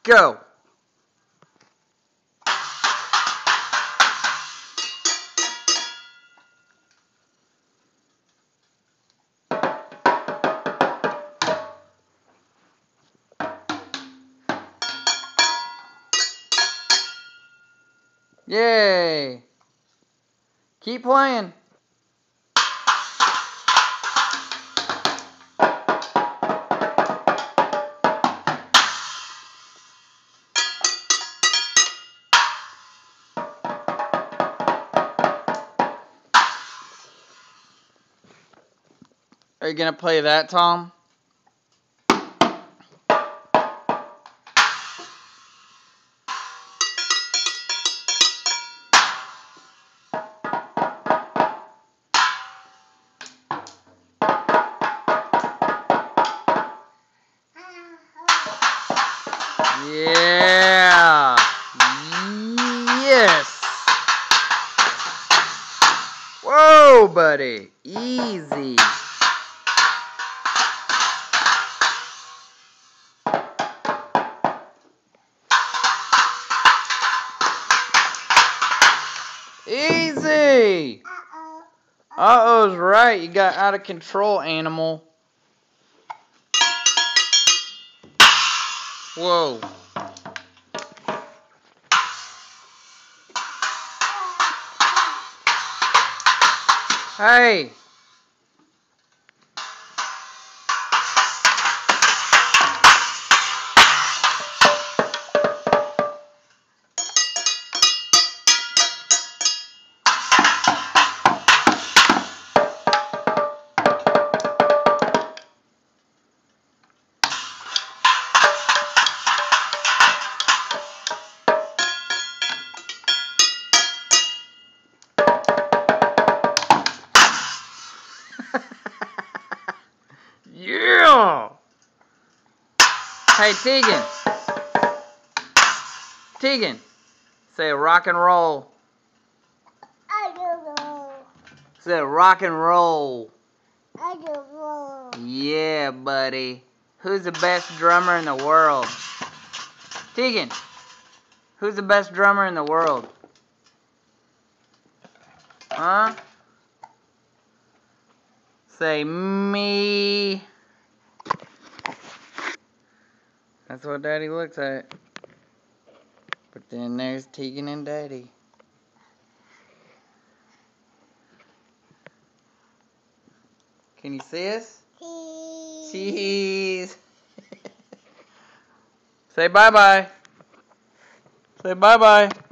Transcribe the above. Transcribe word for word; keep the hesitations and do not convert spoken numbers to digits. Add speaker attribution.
Speaker 1: Go. Yay. Keep playing. Are you going to play that, Tom? Yeah. Yes. Whoa, buddy. Easy. Easy. Uh-oh. Uh-oh's right. You got out of control, animal. Whoa. Hey. Yeah. Hey, Teagan. Teagan. Say rock and roll.
Speaker 2: I don't know.
Speaker 1: Say rock and roll.
Speaker 2: I don't know.
Speaker 1: Yeah, buddy. Who's the best drummer in the world? Teagan. Who's the best drummer in the world? Huh? Say me. That's what Daddy looks at. But then there's Teagan and Daddy. Can you see us?
Speaker 2: Cheese.
Speaker 1: Cheese. Say bye-bye. Say bye-bye.